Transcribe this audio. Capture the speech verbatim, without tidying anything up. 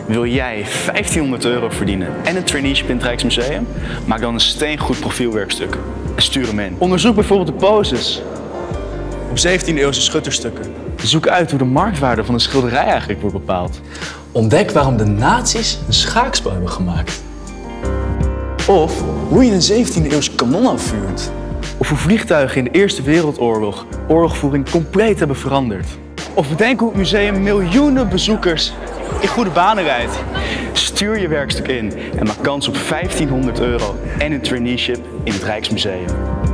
Wil jij vijftienhonderd euro verdienen en een traineeship in het Rijksmuseum? Maak dan een steengoed profielwerkstuk en stuur hem in. Onderzoek bijvoorbeeld de poses op zeventiende eeuwse schutterstukken. Zoek uit hoe de marktwaarde van een schilderij eigenlijk wordt bepaald. Ontdek waarom de nazi's een schaakspel hebben gemaakt. Of hoe je een zeventiende eeuwse kanon afvuurt. Of hoe vliegtuigen in de Eerste Wereldoorlog oorlogvoering compleet hebben veranderd. Of bedenk hoe het museum miljoenen bezoekers in goede banen rijdt. Stuur je werkstuk in en maak kans op vijftienhonderd euro en een traineeship in het Rijksmuseum.